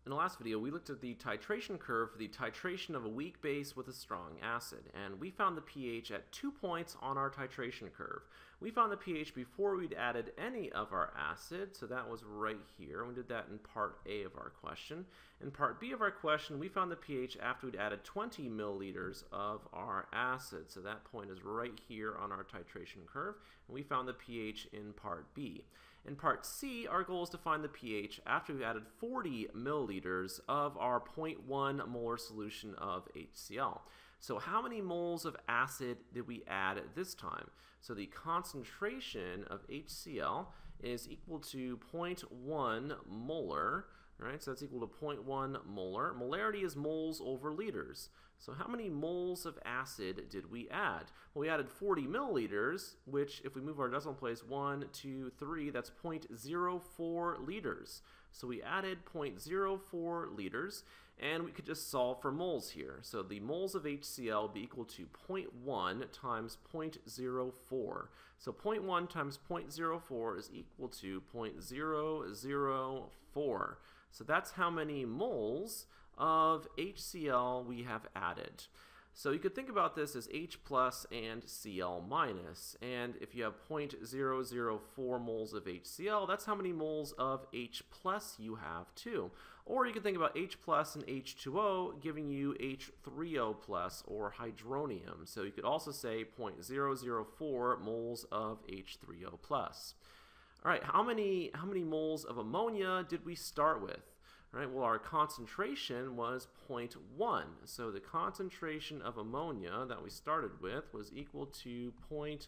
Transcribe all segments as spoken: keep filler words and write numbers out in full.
In the last video, we looked at the titration curve for the titration of a weak base with a strong acid, and we found the pH at two points on our titration curve. We found the pH before we'd added any of our acid, so that was right here. We did that in part A of our question. In part B of our question, we found the pH after we'd added twenty milliliters of our acid, so that point is right here on our titration curve, and we found the pH in part B. In part C, our goal is to find the pH after we've added forty milliliters of our zero point one molar solution of HCl. So how many moles of acid did we add this time? So the concentration of HCl is equal to zero point one molar, right? So that's equal to zero point one molar. Molarity is moles over liters. So how many moles of acid did we add? Well, we added forty milliliters, which if we move our decimal place one, two, three, that's zero point zero four liters. So we added zero point zero four liters, and we could just solve for moles here. So the moles of HCl would be equal to zero point one times zero point zero four. So zero point one times zero point zero four is equal to zero point zero zero four. So that's how many moles of HCl we have added. So you could think about this as H plus and Cl minus, and if you have zero point zero zero four moles of HCl, that's how many moles of H plus you have too. Or you could think about H plus and H two O giving you H three O plus or hydronium. So you could also say zero point zero zero four moles of H three O plus. All right, how many, how many moles of ammonia did we start with? All right, well, our concentration was zero point one. So the concentration of ammonia that we started with was equal to zero point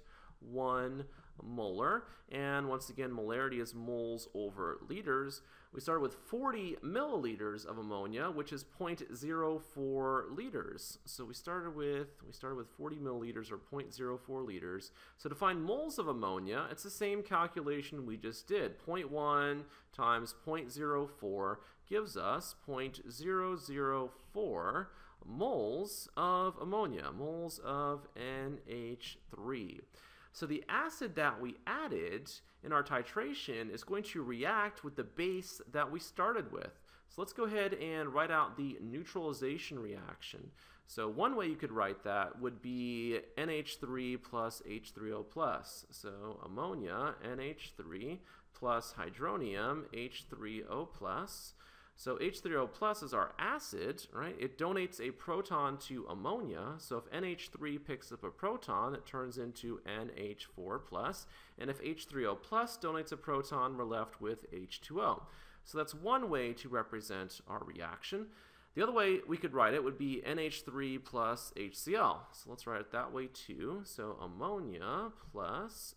one molar. And once again, molarity is moles over liters. We started with forty milliliters of ammonia, which is zero point zero four liters. So we started with we started with forty milliliters or zero point zero four liters. So to find moles of ammonia, it's the same calculation we just did. zero point one times zero point zero four gives us zero point zero zero four moles of ammonia, moles of N H three. So the acid that we added in our titration is going to react with the base that we started with. So let's go ahead and write out the neutralization reaction. So one way you could write that would be N H three plus H three O plus. So ammonia, N H three, plus hydronium, H three O plus. So H three O plus is our acid, right? It donates a proton to ammonia. So if N H three picks up a proton, it turns into N H four plus. And if H three O plus donates a proton, we're left with H two O. So that's one way to represent our reaction. The other way we could write it would be N H three plus HCl. So let's write it that way too. So ammonia plus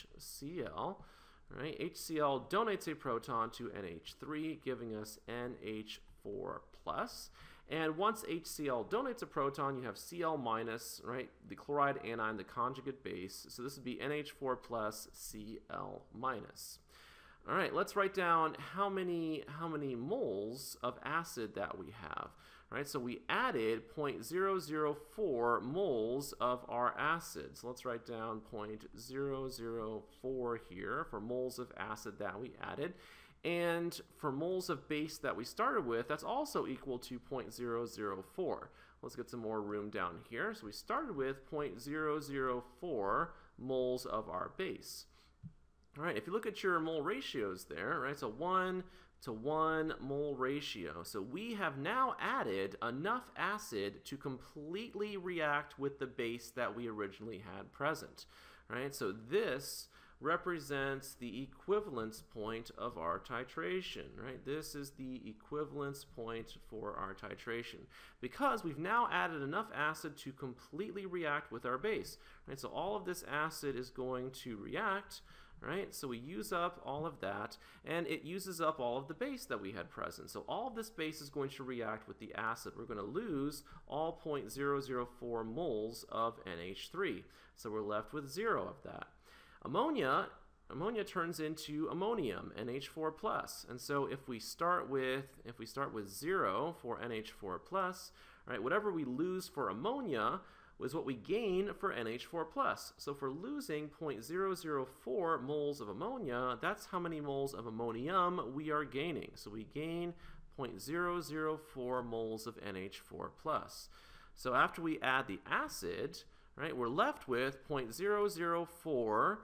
HCl. Right? HCl donates a proton to N H three, giving us N H four plus. And once HCl donates a proton, you have Cl minus, right? The chloride anion, the conjugate base. So this would be N H four plus Cl minus. All right, let's write down how many how many moles of acid that we have. All right, so we added zero point zero zero four moles of our acid. So let's write down zero point zero zero four here for moles of acid that we added. And for moles of base that we started with, that's also equal to zero point zero zero four. Let's get some more room down here. So we started with zero point zero zero four moles of our base. All right, if you look at your mole ratios there, right, so one to one mole ratio. So we have now added enough acid to completely react with the base that we originally had present, right? So this represents the equivalence point of our titration, right? This is the equivalence point for our titration because we've now added enough acid to completely react with our base, right? So all of this acid is going to react, right? So we use up all of that, and it uses up all of the base that we had present. So all of this base is going to react with the acid. We're going to lose all zero point zero zero four moles of N H three. So we're left with zero of that. Ammonia, ammonia turns into ammonium, N H four plus. And so if we start with if we start with zero for N H four plus, right, whatever we lose for ammonia was what we gain for N H four plus. So if we're losing zero point zero zero four moles of ammonia, that's how many moles of ammonium we are gaining. So we gain zero zero point zero zero four moles of N H four plus. So after we add the acid, right, we're left with zero point zero zero four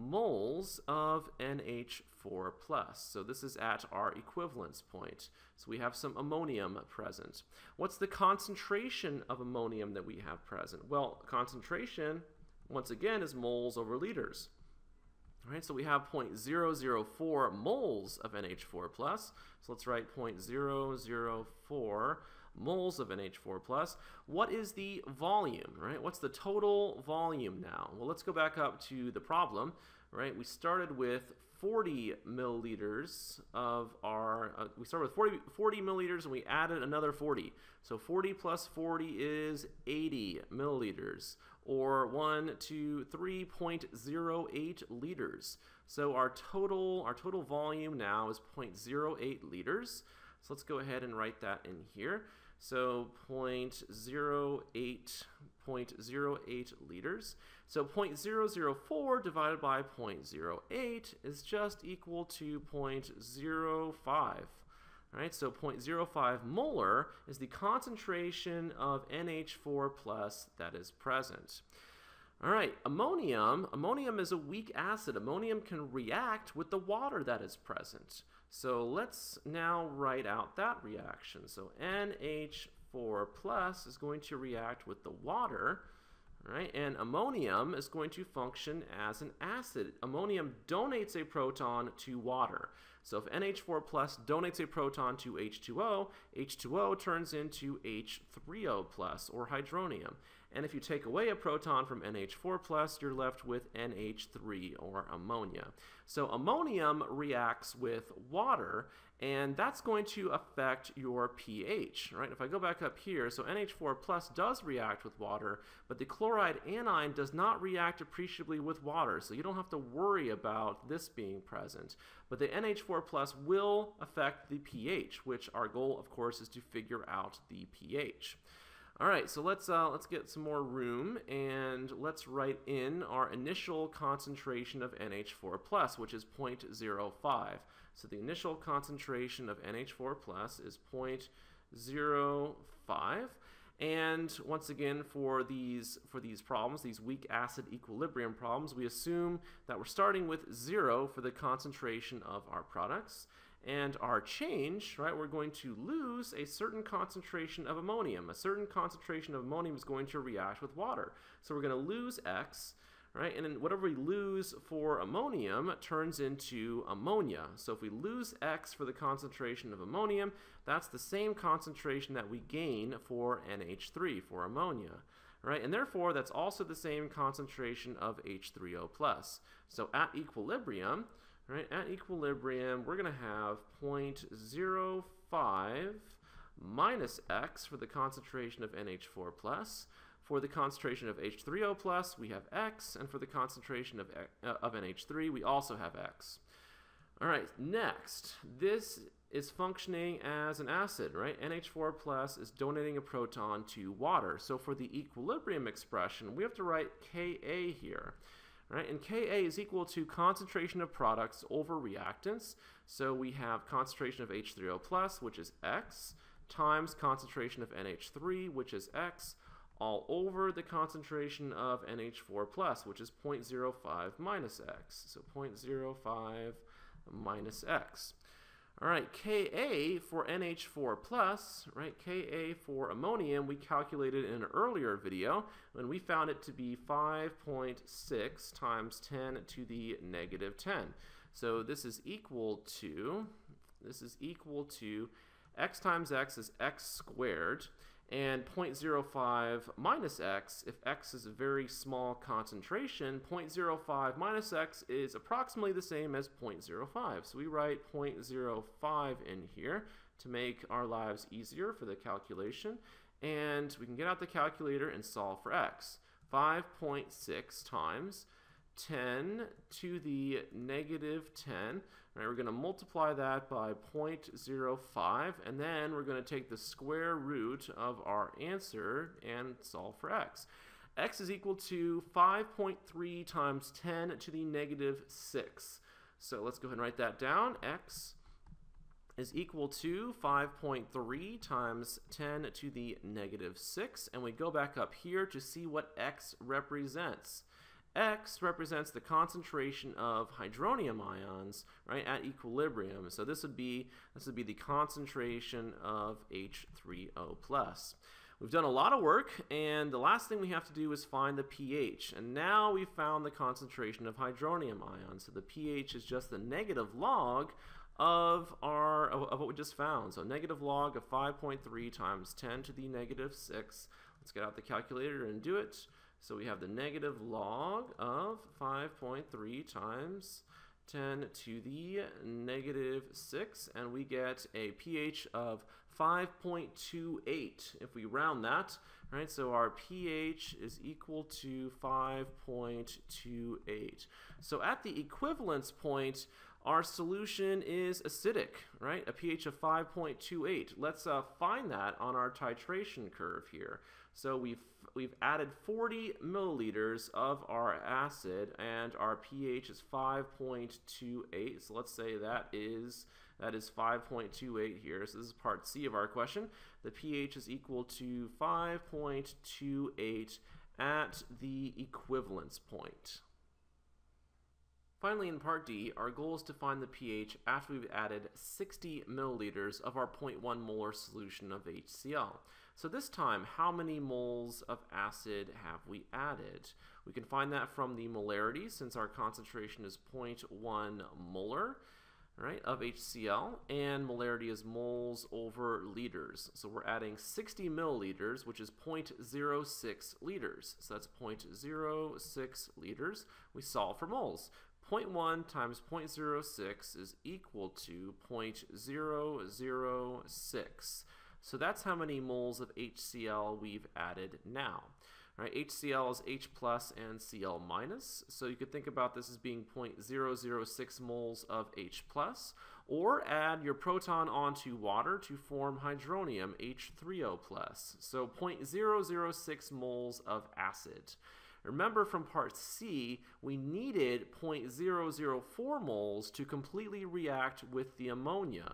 moles of N H four plus. So this is at our equivalence point. So we have some ammonium present. What's the concentration of ammonium that we have present? Well, concentration, once again, is moles over liters. All right, so we have zero point zero zero four moles of N H four plus. So let's write zero point zero zero four moles of N H four plus. What is the volume, right? What's the total volume now? Well, let's go back up to the problem, right? We started with forty milliliters of our, uh, we started with forty, forty milliliters and we added another forty. So forty plus forty is eighty milliliters, or one, two, three point zero eight liters. So our total, our total volume now is zero point zero eight liters. So let's go ahead and write that in here. So zero point zero eight, zero point zero eight liters. So zero point zero zero four divided by zero point zero eight is just equal to zero point zero five. Right? So zero point zero five molar is the concentration of N H four plus that is present. All right, ammonium. Ammonium is a weak acid. Ammonium can react with the water that is present. So let's now write out that reaction. So N H four plus is going to react with the water, right? And ammonium is going to function as an acid. Ammonium donates a proton to water. So if N H four plus donates a proton to H two O, H two O turns into H three O plus, or hydronium. And if you take away a proton from N H four plus, you're left with N H three, or ammonia. So ammonium reacts with water, and that's going to affect your pH, right? If I go back up here, so N H four plus does react with water, but the chloride anion does not react appreciably with water, so you don't have to worry about this being present. But the N H four plus will affect the pH, which our goal, of course, is to figure out the pH. All right, so let's uh, let's get some more room, and let's write in our initial concentration of N H four plus, which is zero point zero five. So the initial concentration of N H four plus is zero point zero five. And once again, for these for these problems, these weak acid equilibrium problems, we assume that we're starting with zero for the concentration of our products. And our change, right, we're going to lose a certain concentration of ammonium. A certain concentration of ammonium is going to react with water. So we're going to lose X, right, and then whatever we lose for ammonium turns into ammonia. So if we lose X for the concentration of ammonium, that's the same concentration that we gain for N H three, for ammonia. Right, and therefore that's also the same concentration of H three O plus. So at equilibrium, right, at equilibrium, we're going to have zero point zero five minus X for the concentration of N H four plus. For the concentration of H three O plus, we have X, and for the concentration of, uh, of N H three, we also have X. All right, next, this is functioning as an acid, right? N H four plus is donating a proton to water. So for the equilibrium expression, we have to write Ka here. Right, and Ka is equal to concentration of products over reactants. So we have concentration of H three O plus, which is X, times concentration of N H three, which is X, all over the concentration of N H four plus, which is zero point zero five minus X. So zero point zero five minus X. All right, Ka for N H four plus, right, Ka for ammonium, we calculated in an earlier video, and we found it to be five point six times ten to the negative ten. So this is equal to, this is equal to, X times X is X squared, and zero point zero five minus X, if X is a very small concentration, zero point zero five minus X is approximately the same as zero point zero five. So we write zero point zero five in here to make our lives easier for the calculation. And we can get out the calculator and solve for X. five point six times ten to the negative ten. Right, we're going to multiply that by zero point zero five, and then we're going to take the square root of our answer and solve for X. X is equal to five point three times ten to the negative six. So let's go ahead and write that down. X is equal to five point three times ten to the negative six, and we go back up here to see what X represents. X represents the concentration of hydronium ions, right, at equilibrium. So this would be this would be the concentration of H three O plus. We've done a lot of work, and the last thing we have to do is find the pH. And now we've found the concentration of hydronium ions. So the pH is just the negative log of our of, of what we just found. So negative log of five point three times ten to the negative six. Let's get out the calculator and do it. So we have the negative log of five point three times ten to the negative six, and we get a pH of five point two eight if we round that, right? So our pH is equal to five point two eight. So at the equivalence point, our solution is acidic, right? A pH of five point two eight. Let's uh, find that on our titration curve here. So we've we've added forty milliliters of our acid, and our pH is five point two eight. So let's say that is that is five point two eight here. So this is part C of our question. The pH is equal to five point two eight at the equivalence point. Finally, in part D, our goal is to find the pH after we've added sixty milliliters of our zero point one molar solution of H C l. So this time, how many moles of acid have we added? We can find that from the molarity, since our concentration is zero point one molar, right, of H C l, and molarity is moles over liters. So we're adding sixty milliliters, which is zero point zero six liters. So that's zero point zero six liters. We solve for moles. zero point one times zero point zero six is equal to zero point zero zero six. So that's how many moles of H C l we've added now. Right, H C l is H plus and Cl minus, so you could think about this as being zero point zero zero six moles of H plus, or add your proton onto water to form hydronium, H three O plus, so zero point zero zero six moles of acid. Remember from part C, we needed zero point zero zero four moles to completely react with the ammonia.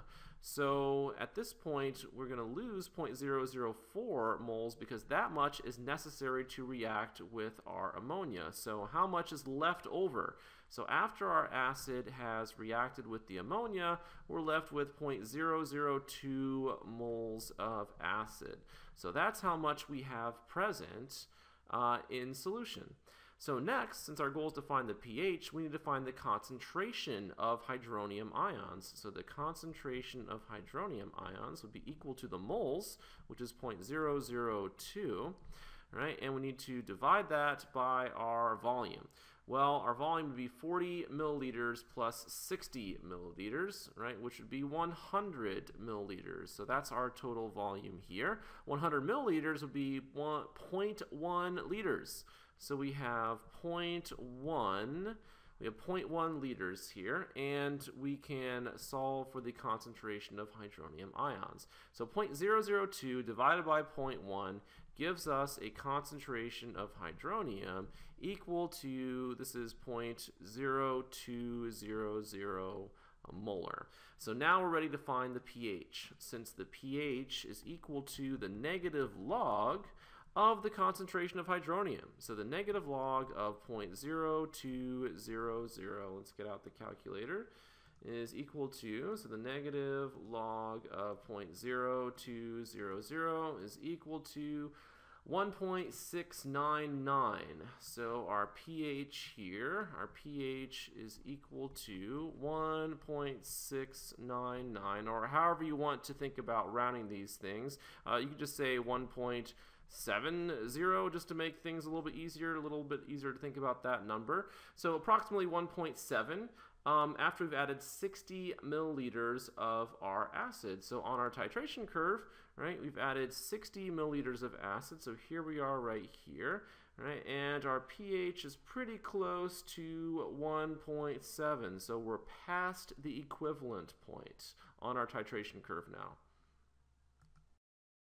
So at this point, we're going to lose zero point zero zero four moles because that much is necessary to react with our ammonia. So how much is left over? So after our acid has reacted with the ammonia, we're left with zero point zero zero two moles of acid. So that's how much we have present uh, in solution. So next, since our goal is to find the pH, we need to find the concentration of hydronium ions. So the concentration of hydronium ions would be equal to the moles, which is zero point zero zero two, right? And we need to divide that by our volume. Well, our volume would be forty milliliters plus sixty milliliters, right, which would be one hundred milliliters. So that's our total volume here. one hundred milliliters would be zero point one liters. So we have zero point one, we have zero point one liters here, and we can solve for the concentration of hydronium ions. So zero point zero zero two divided by zero point one gives us a concentration of hydronium equal to, this is zero point zero two zero zero molar. So now we're ready to find the pH. Since the pH is equal to the negative log of the concentration of hydronium. So the negative log of zero point zero two zero zero, let's get out the calculator, is equal to, so the negative log of zero point zero two zero zero is equal to one point six nine nine. So our pH here, our pH is equal to one point six nine nine, or however you want to think about rounding these things. Uh, you could just say one point seven zero just to make things a little bit easier, a little bit easier to think about that number. So approximately one point seven um, after we've added sixty milliliters of our acid. So on our titration curve, right, we've added sixty milliliters of acid. So here we are right here, right, and our pH is pretty close to one point seven. So we're past the equivalent point on our titration curve now.